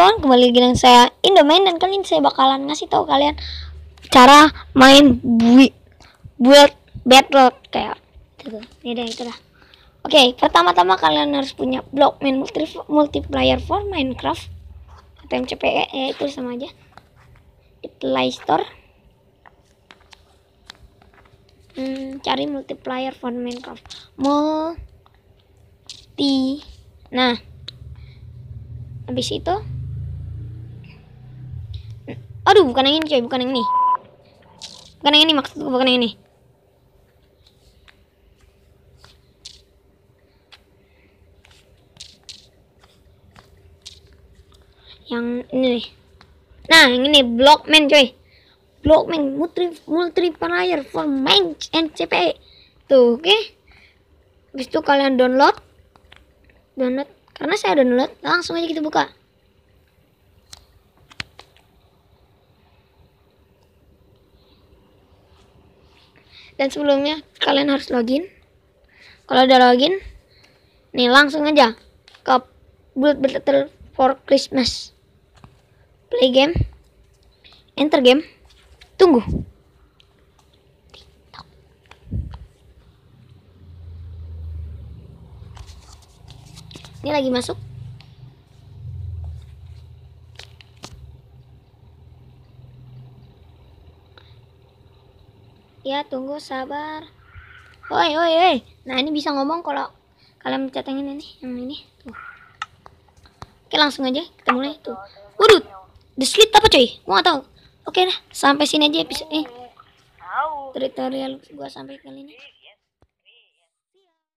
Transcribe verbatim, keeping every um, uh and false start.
kawan-kawan, kembali lagi dengan saya Indomain, dan kali ini saya bakalan ngasih tahu kalian cara main build build battle kayak gitu. Ini deh itu dah. Oke, pertama-tama kalian harus punya Blockman multi multiplayer for Minecraft atau M C P E, ya itu sama aja di Play Store. Hmm, cari multiplayer for Minecraft multi. Nah, habis itu, aduh, bukan yang ini coy, bukan yang ini, bukan yang ini maksudku, bukan yang ini. Yang ini nih. Nah, yang ini Blockman coy. Blockman multi multiplayer for main M C P E. Tuh, oke. Okay? Habis itu kalian download. Download. Karena saya download, langsung aja kita buka. Dan sebelumnya kalian harus login. Kalau udah login, nih langsung aja ke Build Battle for Christmas. Play game, enter game, tunggu. Ini lagi masuk. Ya, tunggu, sabar. Oi, oi, oi. Nah, ini bisa ngomong kalau kalian pencet yang ini nih, yang ini. Tuh. Oke, langsung aja kita mulai tuh. Waduh, the slit apa coy? Gua nggak tahu. Oke dah, sampai sini aja episode ini. Tutorial gua sampai kali ini.